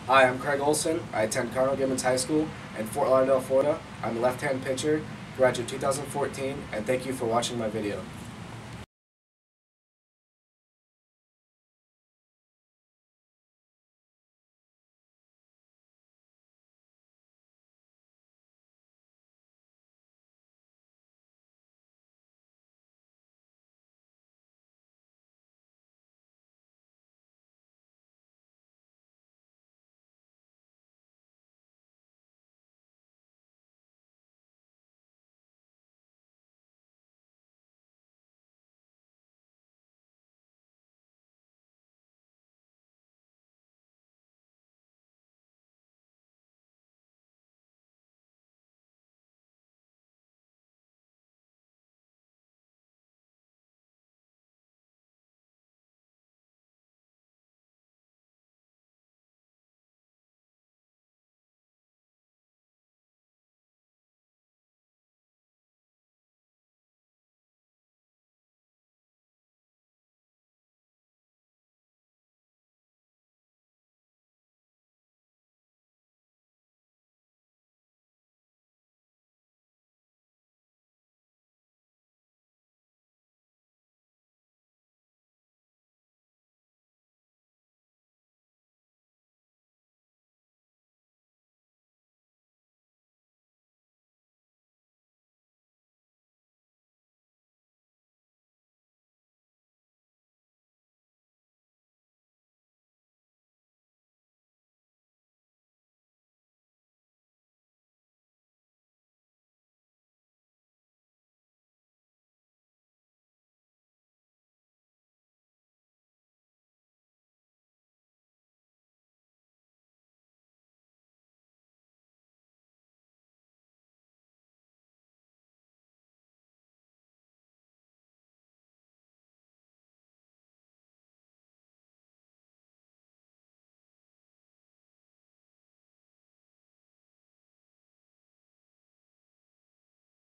Hi, I'm Craig Olson. I attend Cardinal Gibbons High School in Fort Lauderdale, Florida. I'm a left-hand pitcher, graduate 2014, and thank you for watching my video.